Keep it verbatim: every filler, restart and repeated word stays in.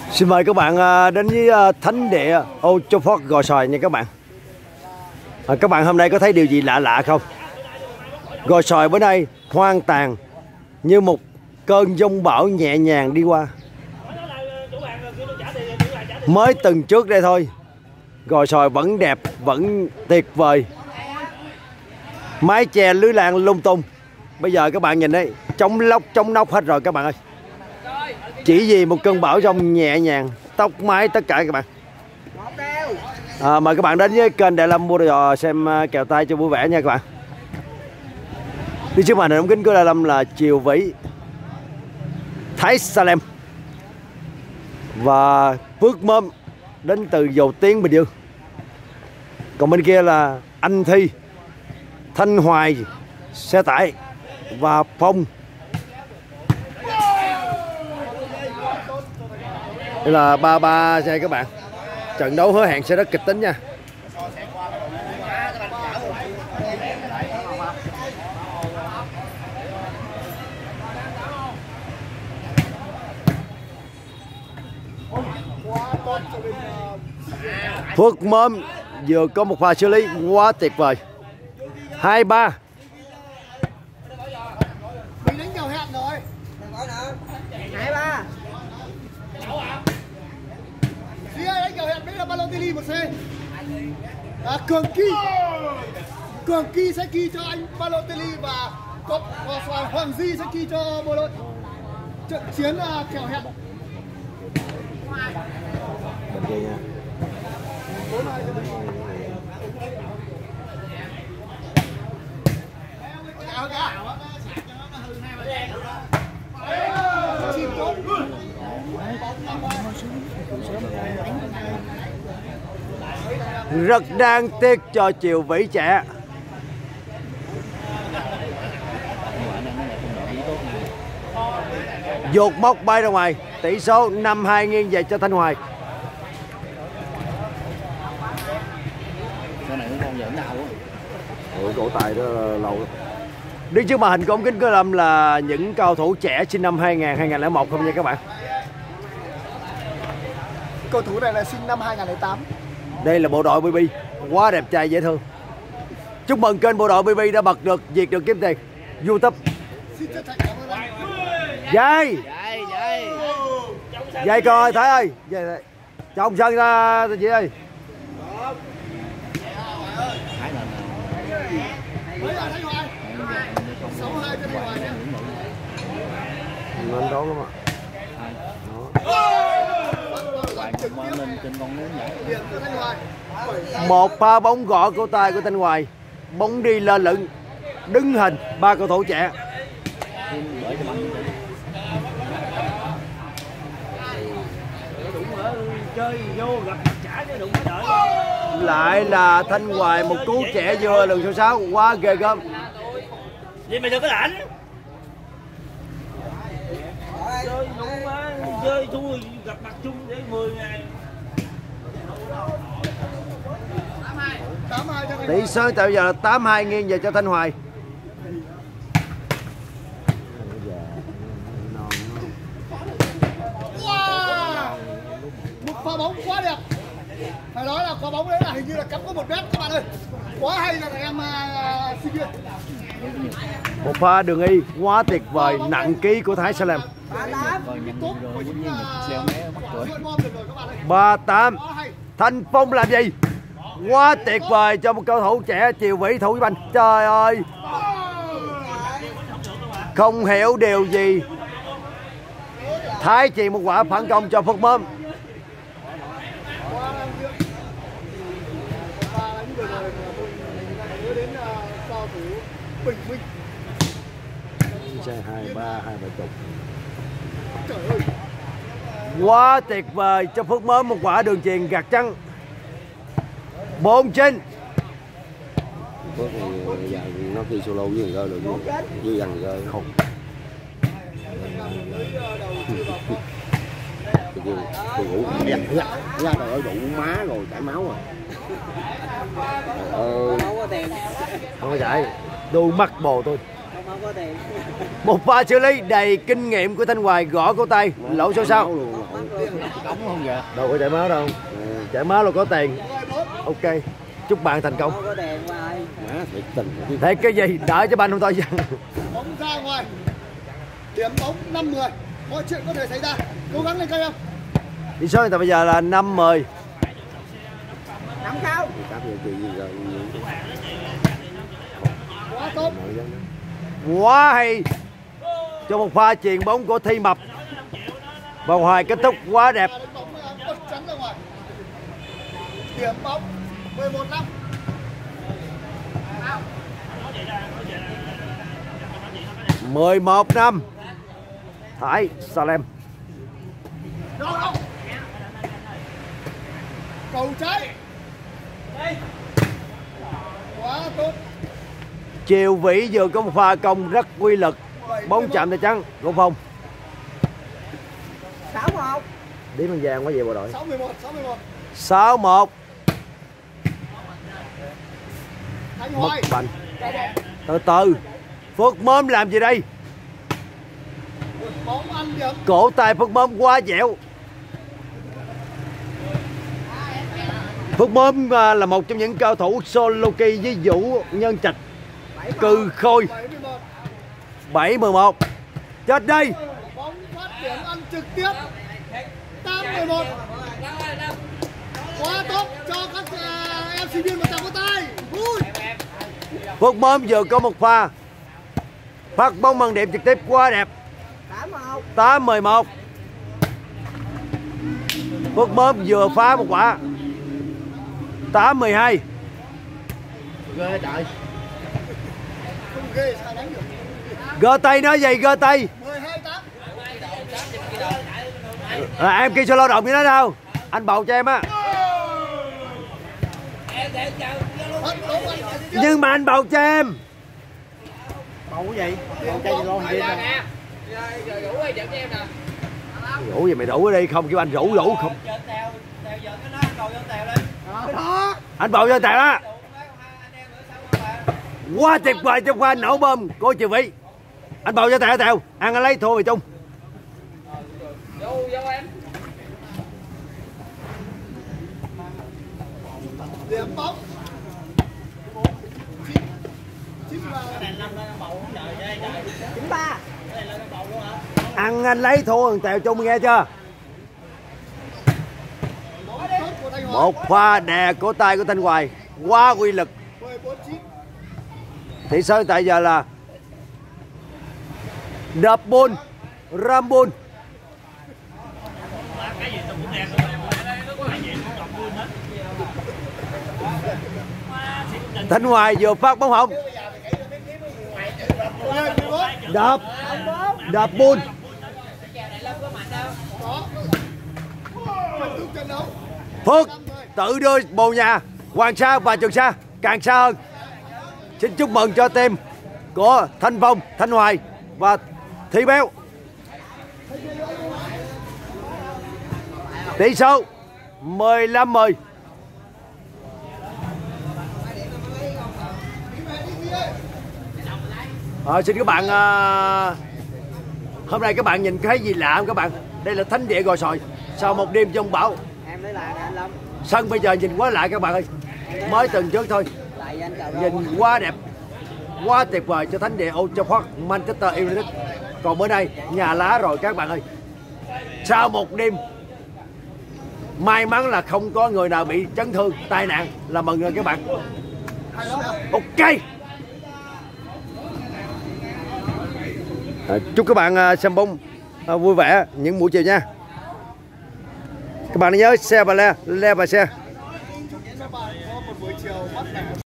Xin mời các bạn đến với thánh địa Old Trafford Gò Sòi nha các bạn. À, các bạn hôm nay có thấy điều gì lạ lạ không? Gò Sòi bữa nay hoang tàn như một cơn giông bão nhẹ nhàng đi qua. Mới từng trước đây thôi, Gò Sòi vẫn đẹp, vẫn tuyệt vời. Mái che lưới lan lung tung. Bây giờ các bạn nhìn đấy, chống lốc chống nóc hết rồi các bạn ơi. Chỉ vì một cơn bão giông nhẹ nhàng, tóc mái tất cả các bạn. À, mời các bạn đến với kênh Đại Lâm mua đồ xem kèo tay cho vui vẻ nha các bạn. Đi trước màn hình ống kính của Đại Lâm là Chiều Vĩ, Thái Salem và Phước Mâm đến từ Dầu Tiếng, Bình Dương. Còn bên kia là Anh Thi, Thanh Hoài, Xe Tải và Phong. Đây là ba ba xe các bạn. Trận đấu hứa hẹn sẽ rất kịch tính nha. Phước Mâm vừa có một pha xử lý quá tuyệt vời. Hai ba. Mình đánh kèo hẹn rồi. Hai ba. Phía đánh kèo hẹn, đấy là Balotelli một xe. À, Cường Kỳ. Cường Kỳ sẽ kỳ cho anh Balotelli và có Hoàng Di sẽ kỳ cho Bolo. Trận chiến là kèo hẹn. Bên kia nha. Rất đáng tiếc cho Chiều Vĩ trẻ. Dột mốc bay ra ngoài, tỷ số năm hai nghiêng về cho Thanh Hoài. Cái này con giỡn nào á. Ủa, cổ tay đó lâu. Đi trước màn hình của ống kính của Lâm là những cầu thủ trẻ sinh năm hai nghìn, hai nghìn lẻ một không nha các bạn. Cầu thủ này là sinh năm hai nghìn lẻ tám. Đây là bộ đội bê bê, quá đẹp trai dễ thương. Chúc mừng kênh bộ đội bê bê đã bật được việc được kiếm tiền YouTube. Xin chân thành cảm ơn anh. Dây Dây, dây. Dây coi Thái ơi, dây cho ông Sơn ra chị ơi. Thái lên Mấy là Thanh Hoài? sáu hai cho Thanh Hoài nha. Nên đó lắm ạ. lên trên con nến vậy. Một pha bóng gõ cổ tay của Thanh Hoài, bóng đi lên lửng, đứng hình ba cầu thủ trẻ. Chơi vô gặp trả cái đụng đợi. Lại là Thanh Hoài, một cú trẻ vừa lần số sáu quá ghê gớm. Vậy mày đừng có lãnh. Chơi đủ quá, chơi thua gặp mặt chung để mười ngày. Tỷ số tại giờ là tám hai nghiêng về cho Thanh Hoài. Wow. Một pha bóng quá đẹp. Phải nói là quả bóng đấy là hình như là cắm có một mét các bạn ơi. Quá hay là em uh, sinh viên. Một pha đường y quá tuyệt vời, nặng ký của Thái Salem. Ba tám. Thanh Phong làm gì? Quá tuyệt vời cho một cầu thủ trẻ Chiều Vĩ thủ banh. Trời ơi, không hiểu điều gì, Thái chỉ một quả phản công cho Phước Mâm. hai ba hai ba chục. Quá tuyệt vời cho Phước Mâm, một quả đường chuyền gạt trắng. Bốn chín. Phước thì giờ nó khi solo với người rơi được như dằn rơi không. Tôi ngủ ra ra rồi đủ má rồi chảy máu rồi. Ờ, không có chảy, đôi mắt bồ tôi. Một pha xử lý đầy kinh nghiệm của Thanh Hoài, gõ cổ tay, lỗ số sáu. cống không vậy? Đâu có chảy máu đâu. Chảy máu là có tiền. Ok. Chúc bạn thành công. Má thiệt tình. Thế cái gì? Đợi cho bạn không tôi. Bóng ra ngoài. Điểm bóng năm mười. Mọi chuyện có thể xảy ra. Cố gắng lên các em. Tỷ số hiện tại bây giờ là năm mười. Nắm cao. Quá tốt. Quá hay. Cho một pha chuyền bóng của Thi Mập. Vòng hòa kết thúc quá đẹp. Điểm bóng mười một năm. mười một năm. Thái Salem. Cầu cháy. Quá tốt. Triều Vĩ vừa có một pha công rất quy lực. Bóng chạm tay trắng của Phong. sáu một. Điểm bằng vàng quá về bộ đội. sáu mười một, sáu mười một. sáu một. Thanh Mất Hoài. bành. Từ từ. Phước Mớm làm gì đây? Bóng ăn điểm. Cổ tay Phước Mớm quá dẻo. Phước Mớm là một trong những cao thủ solo kỳ với Vũ Nhân Trạch. Cừ Khôi. bảy mười một. Chết đi. Bóng phát điểm ăn trực tiếp. tám mười một. Quá tốt cho các uh, em sinh viên một tràng vỗ tay. Vui. Phước Mớm vừa có một pha phát bóng bằng điểm trực tiếp quá đẹp. tám mười một. Phước Mớm vừa phá một quả. tám mười hai. Ghê trời. Không ghê sao đánh được. Gơ tay nói gì gơ tay. mười hai tám. À, em kia cho lao động như thế đâu. Anh bầu cho em á. Nhưng mà anh bầu cho em. Bầu cái gì? Bầu cây lon gì nè. Rủ gì mày rủ ở đây không kêu anh rủ rủ không. Anh bầu cho tèo á. Quá tuyệt vời trong pha nổ bơm của Triều Vĩ. Anh bầu cho tèo tèo. Ăn anh lấy thua mày chung. Điểm bóng. chín ba. Ăn anh lấy thua thằng tèo chung nghe chưa? Một pha đè cổ tay của Thanh Hoài quá quy lực. Tỷ số tại giờ là đập bôn Rambun. Thanh Hoài vừa phát bóng hỏng. Đập đập bôn. Phước tự đưa bồ nhà Hoàng Sa và Trường Sa càng xa hơn. Xin chúc mừng cho team của Thanh Phong, Thanh Hoài và Thi Béo. Tỷ số mười lăm mười. À, xin các bạn à, hôm nay các bạn nhìn thấy gì lạ không các bạn? Đây là thánh địa Gò Sồi sau một đêm giông bão. Em lấy lại anh Lâm. Sân bây giờ nhìn quá lạ các bạn ơi. Mới tuần trước thôi. Nhìn quá đẹp, quá tuyệt vời cho thánh địa Old Trafford, Manchester United. Còn bữa nay nhà lá rồi các bạn ơi. Sau một đêm may mắn là không có người nào bị chấn thương, tai nạn là mừng rồi các bạn. Ok. À, chúc các bạn xem bóng à, vui vẻ những buổi chiều nha. Các bạn nhớ share và like, like và share.